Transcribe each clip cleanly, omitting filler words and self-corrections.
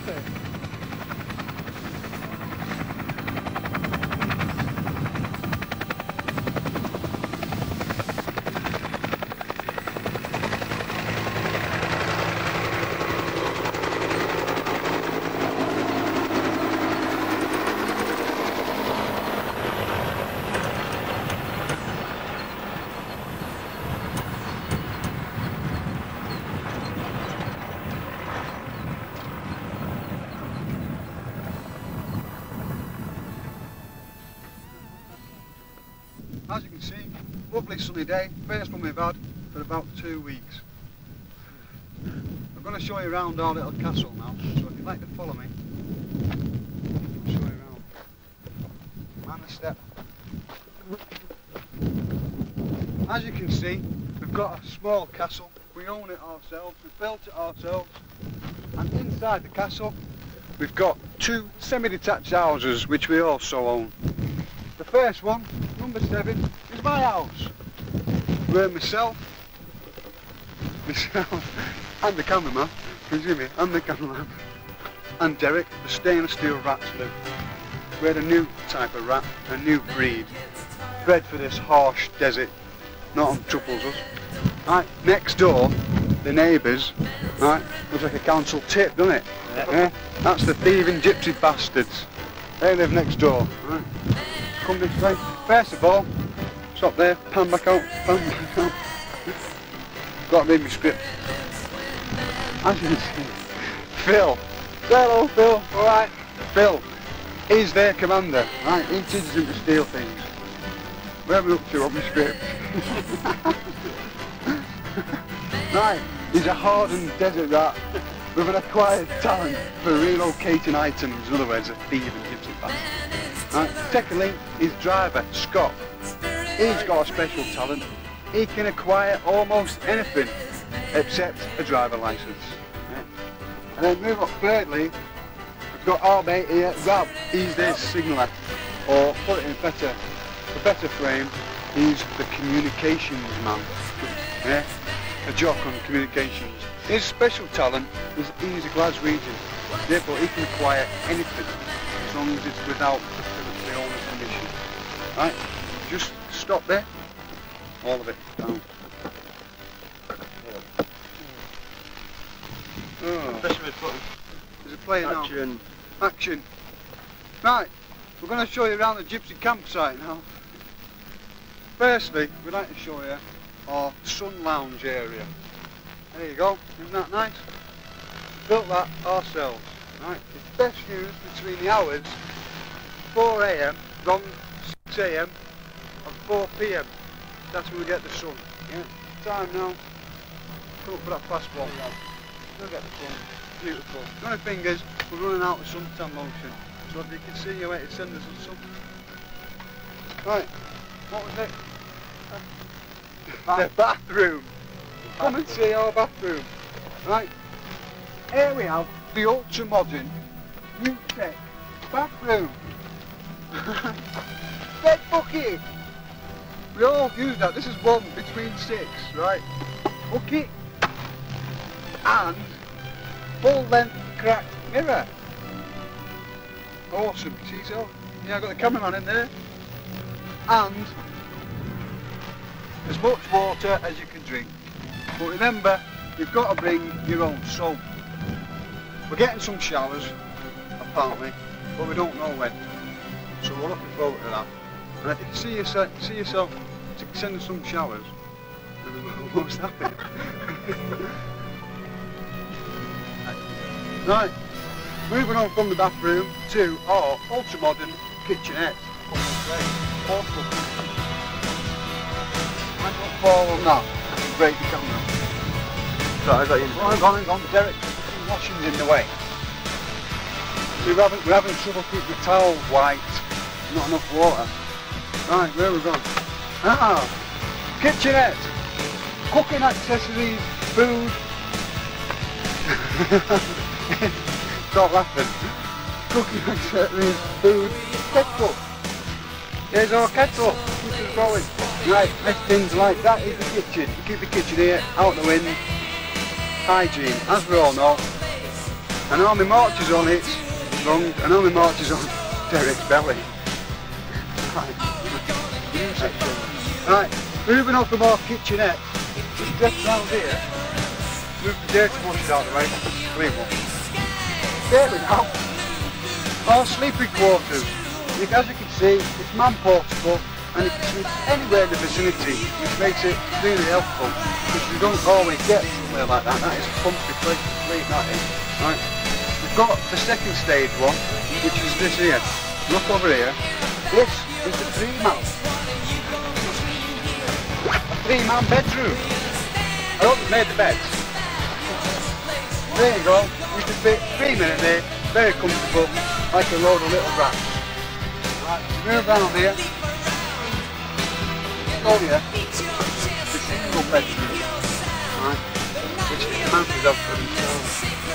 As you can see, lovely sunny day, first one we've had for about 2 weeks. I'm going to show you around our little castle now, so if you'd like to follow me, I'll show you around. Man a step. As you can see, we've got a small castle, we own it ourselves, we've built it ourselves, and inside the castle we've got 2 semi-detached houses which we also own. The first one, number 7, is my house, where myself and the cameraman, and Derek, the stainless steel rats live. We're a new type of rat, a new breed, bred for this harsh desert, not on troubles us. Right, next door, the neighbours, right, looks like a council tip, doesn't it? Yeah. That's the thieving gypsy bastards. They live next door. Right. Come this way. First of all, stop there, pan back out, pan back out. Got to read my script. As you can see, Phil. Hello Phil, alright. Phil is their commander, right, he teaches them to steal things. Where are we up to on my script? Right, he's a hardened desert rat with an acquired talent for relocating items, in other words, a thief and gypsy bastard. Right. Secondly, his driver, Scott. He's got a special talent. He can acquire almost anything except a driver licence. Right. And then move up thirdly, we've got our mate here, Rob. He's their signaller, or put it in a better frame, he's the communications man. Yeah? A jock on communications. His special talent is he's a Glaswegian, therefore he can acquire anything as long as it's without the owner's permission. Right, just stop there, all of it down. Oh. There's a player now. Action. Action. Right, we're going to show you around the gypsy campsite now. Firstly, we'd like to show you our sun lounge area. There you go, isn't that nice? Built that ourselves. Right, it's best used between the hours 4 AM, from 6 AM and 4 PM. That's when we get the sun. Yeah. Time now. Come up for that fast one. We'll get the sun. Beautiful. The only thing is, we're running out of suntan lotion. So if you can see your way to send us some. Right, what was it? The bathroom. Come and see our bathroom. Right, here we have the ultra modern new tech bathroom. Bed bucket. We all use that. This is one between 6, right? Bucket and full length cracked mirror. Awesome. See so? Yeah, I've got the cameraman in there. And as much water as you can drink. But remember, you've got to bring your own soap. We're getting some showers, apparently, but we don't know when. So we're looking forward to that. And if you can see yourself to send us some showers, then we're almost happy. Right, moving on from the bathroom to our ultra-modern kitchenette. Portable. I don't fall on that. Break the camera. So I got you. Hang on, Derek. The washing's in the way. We're having trouble keeping the towels white. Not enough water. Right, where are we going? Ah, kitchenette. Cooking accessories, food. Stop laughing. Cooking accessories, food, kettle. There's our kettle. Keep us going. Right, things like that is the kitchen. You keep the kitchen here, out the wind. Hygiene, as we all know. And all my march is on it. Wrong. And all my march is on Derek's belly. Right. Right. Moving on from our kitchenette. Just dress round here. Move the dirty washes out of the way. Clean one. There we go. Our sleeping quarters. As you can see, it's man portable and you can sleep anywhere in the vicinity, which makes it really helpful because you don't always get somewhere like that. That is a comfy place to sleep, that is. Right. We've got the second stage one, which is this here. Look over here. This is the three-man bedroom. I hope you made the beds. There you go. You can fit 3 men in there, very comfortable, like a load of little rats. Right, move around here. Go here. The single bedroom. Right, which the mountains have for themselves.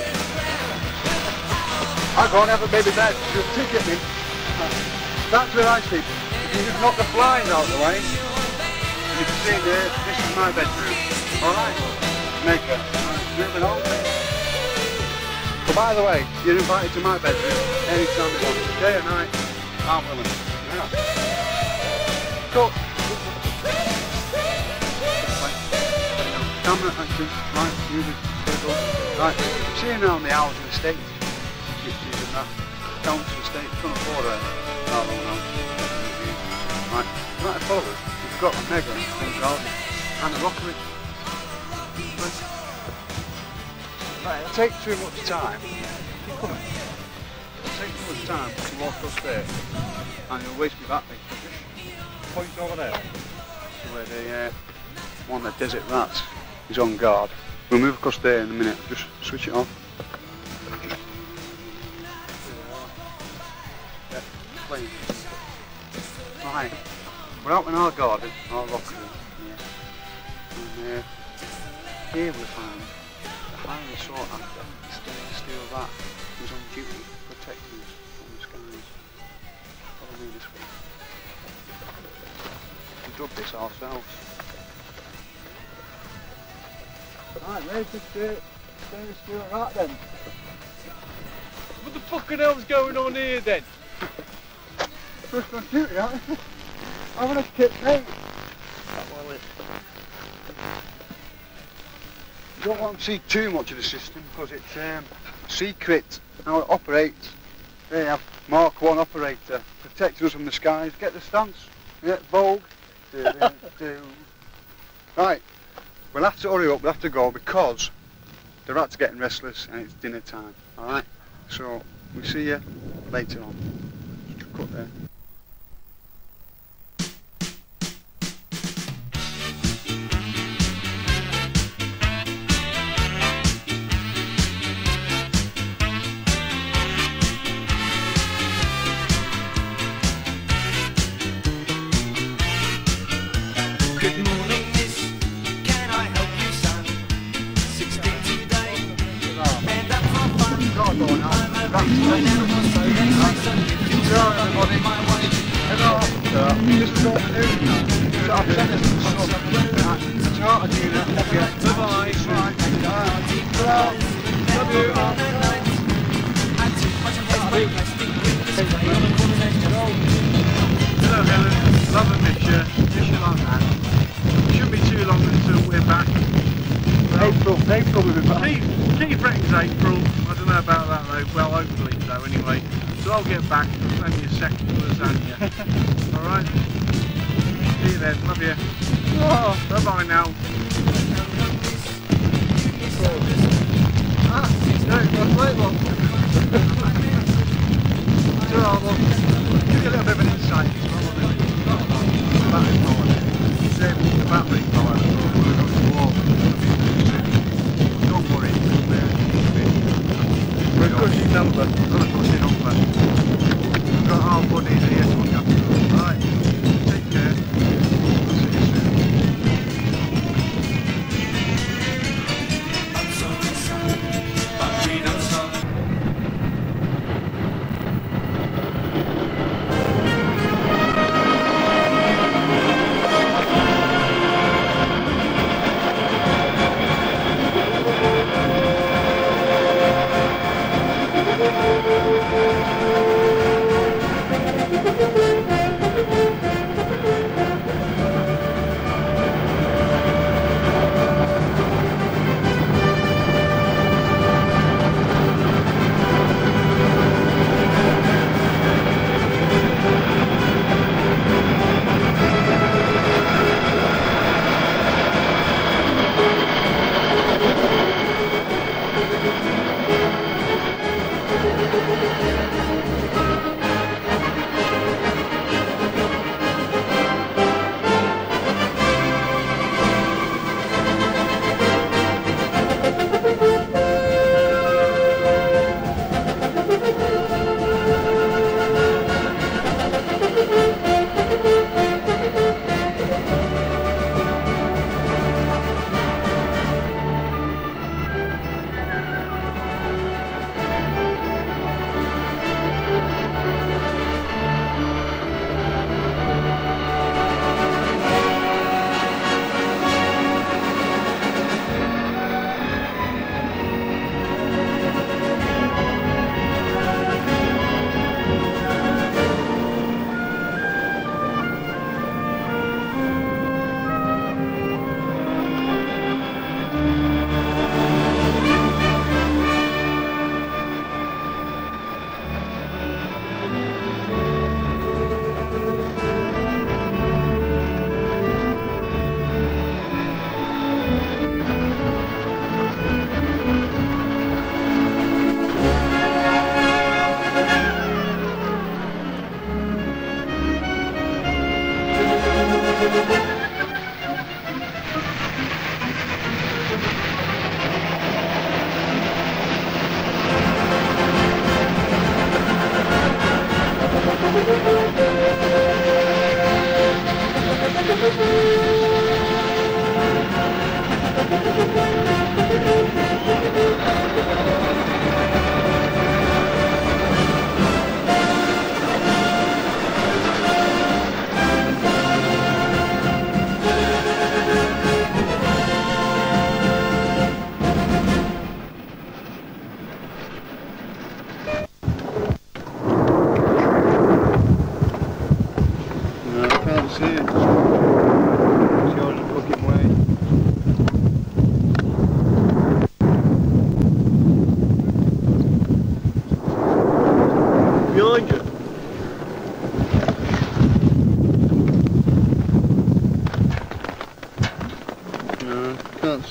I can't have a baby bed, you'll ticket me. That's where I sleep. If you just knock the flies out of the way, you can see there, this is my bedroom. Alright, Maker. Moving on. But by the way, you're invited to my bedroom anytime you want, day or night, I'm willing. Yeah. Cool. Camera action, right, music, table. Right, seeing around the housing estate, kitchens and that, council estate, can't afford a right, right above us, we've got a mega garden and a rockery. Right, it'll take too much time. Keep coming. It'll take too much time to walk across there, and you'll waste me battery. Just point over there to where the one of the desert rats is on guard. We'll move across there in a minute. Just switch it on. Right, we're out in our garden, our rockery. And here we find the highly sought after stainless steel rat who's on duty protecting us from the skies. Follow me this way. We dug this ourselves. Right, there's the stainless steel rat then. What the fucking hell's going on here then? First on duty, aren't you? I want to kick mate. You don't want to see too much of the system because it's secret how it operates. There you have Mark 1 operator, protect us from the skies, get the stance, yeah, Vogue. Right, we'll have to hurry up, we'll have to go because the rat's getting restless and it's dinner time, alright? So, we'll see you later on. Just cut there. Hello Helen, love and miss you like that. It shouldn't be too long until we're back. April we'll be back. Keith reckons April, I don't know about that though, well hopefully so anyway. So I'll get back, only a second for lasagna. Alright? See you then, love you. Oh, bye bye now. Give you a little bit of an insight as well on the battery power. Disabled the battery power, we're going to walk. Don't worry, we're a cushy number. We've got a cushy number. We've got our buddies here to look after us. Right, take care. See you soon.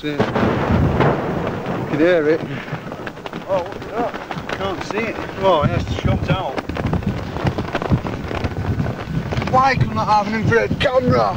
see it. You can hear it. Oh, look at that. Can't see it. Oh, it has to jumped out. Why can I have an infrared camera?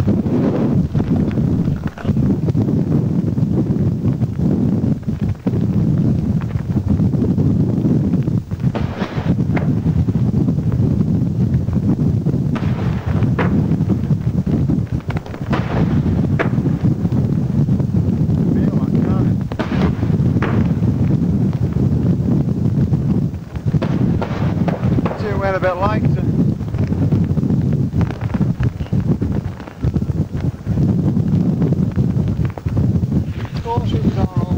A bit lighter. Cautions are all.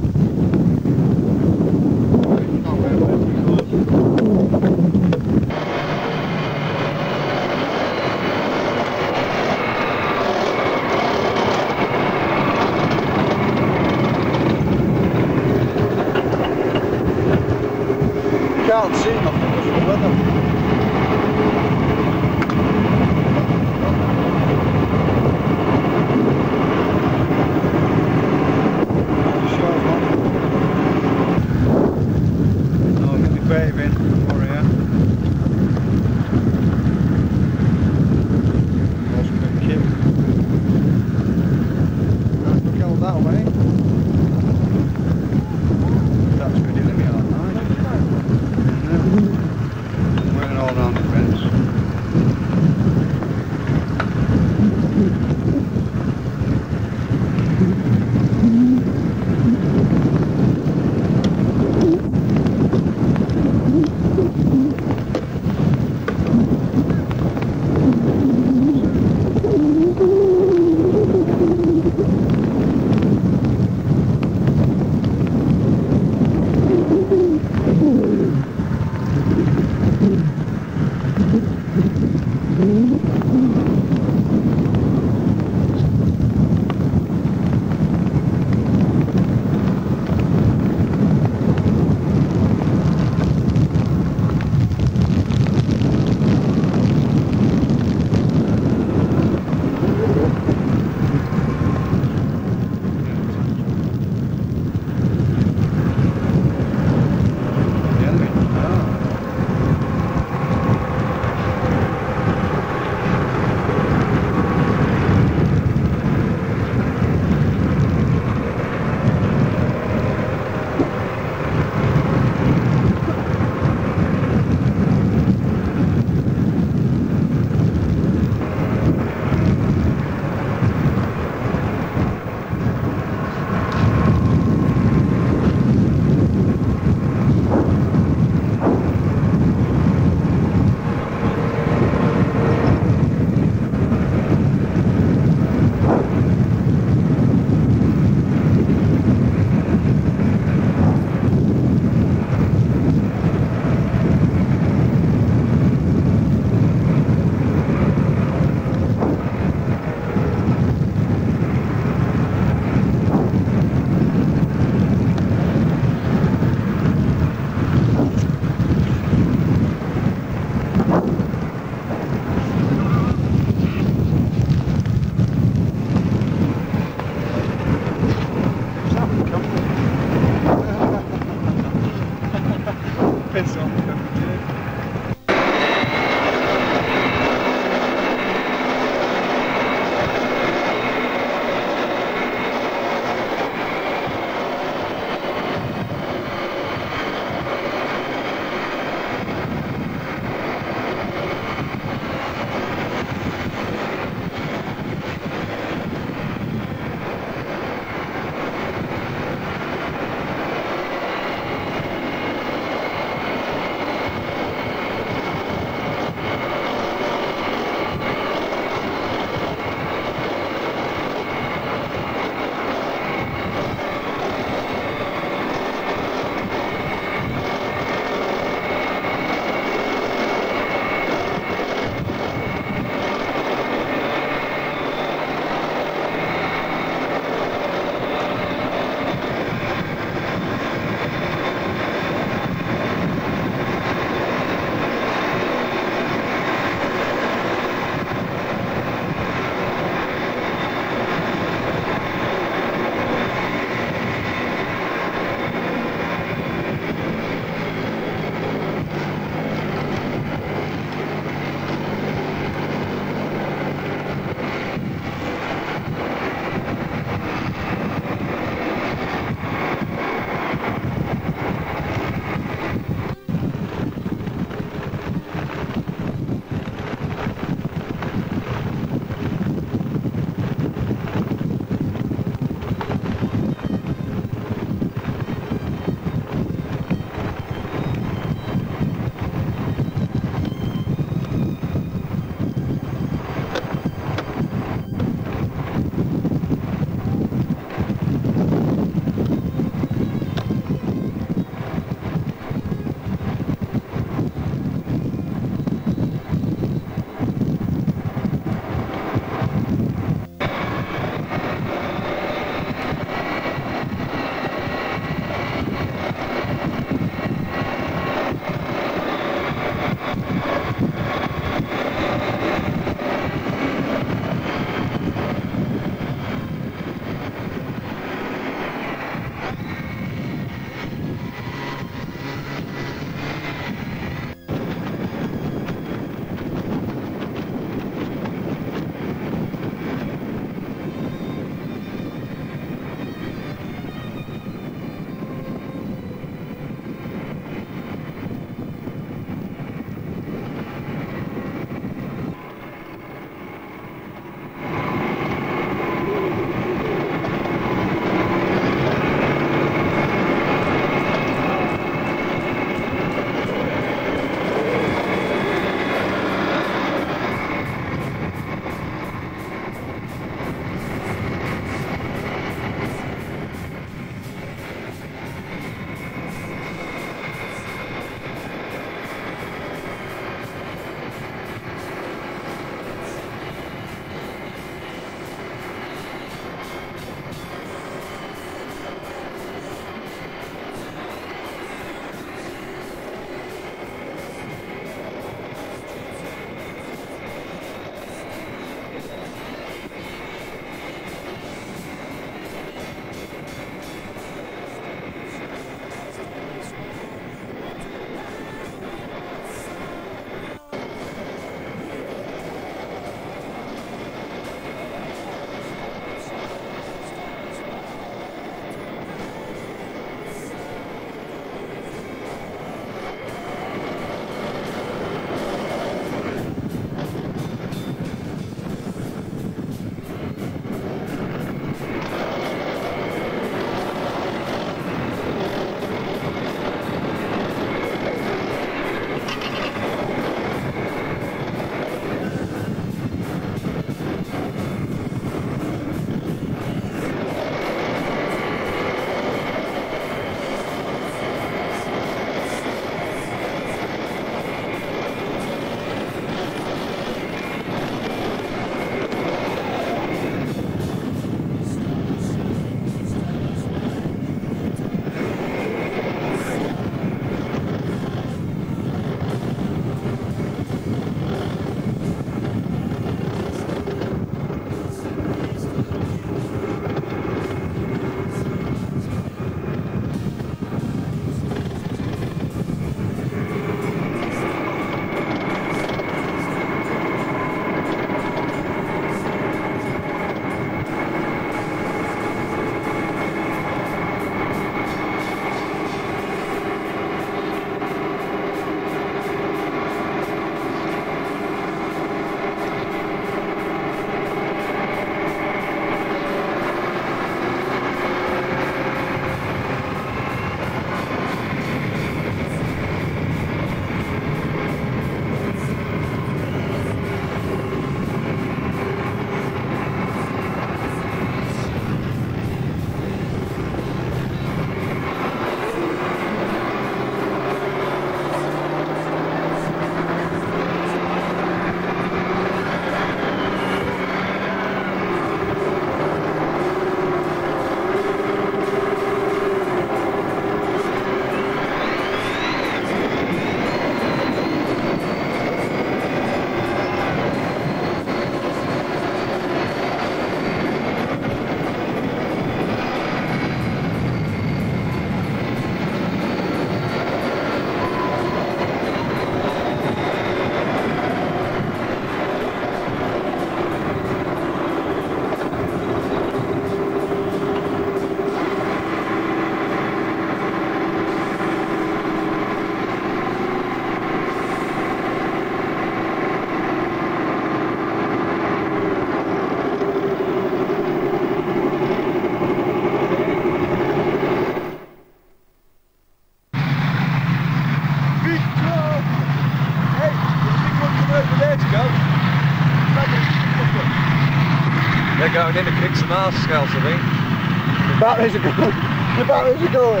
They're going in to kick some arse scouts, I think. The batteries are going. The batteries are going.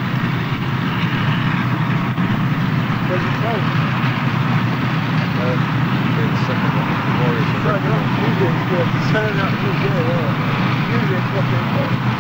Where's the phone? The second one, the Warriors are Sorry, you're not using it. You're turning up to the Using it fucking.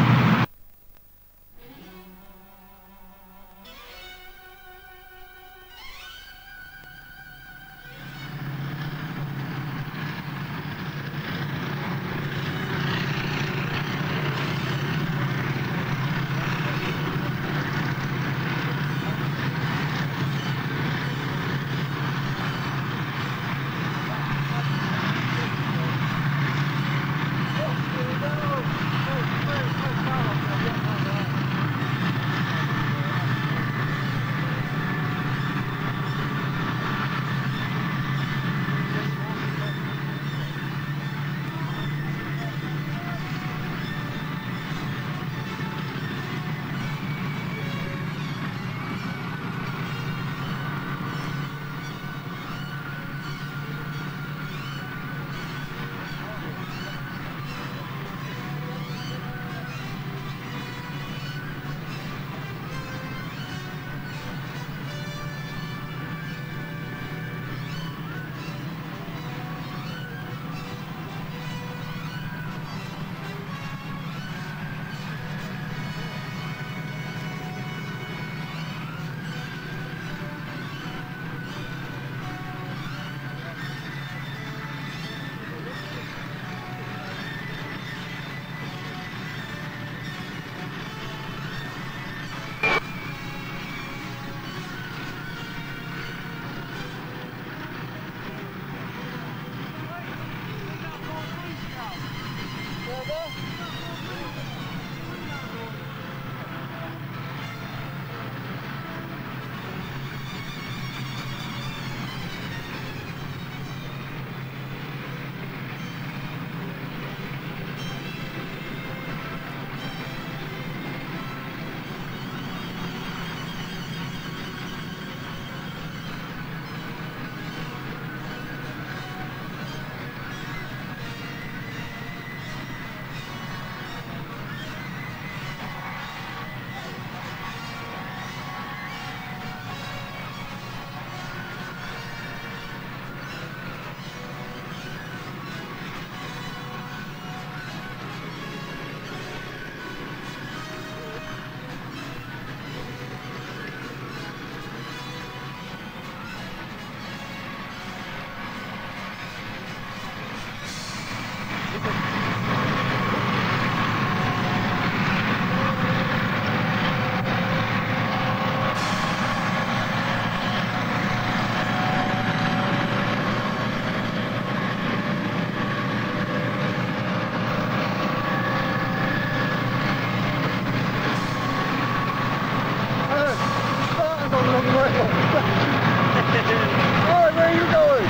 Alright, where are you going?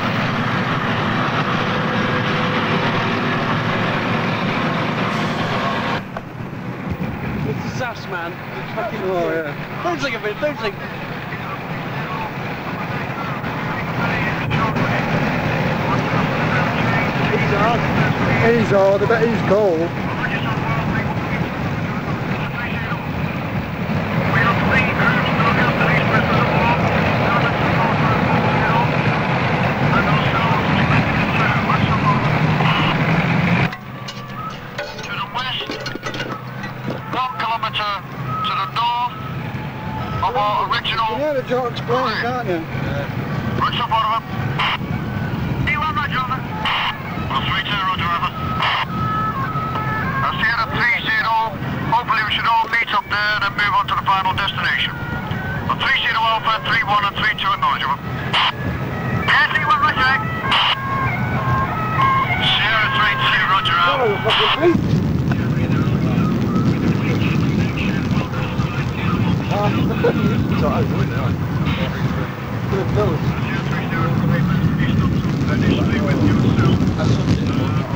It's the sass, man. Oh, yeah. Don't think of it, don't think. He's hard, I bet he's cold. You can hear the George playing, can't you? What's up, Oliver? D1, Roger, over. 132, Roger, over. I'll see you at 30. Hopefully we should all meet up there and then move on to the final destination. 30 Alpha, 31 and 32 acknowledge, over. Yeah, D1, Roger. Sierra 32, Roger, out. That's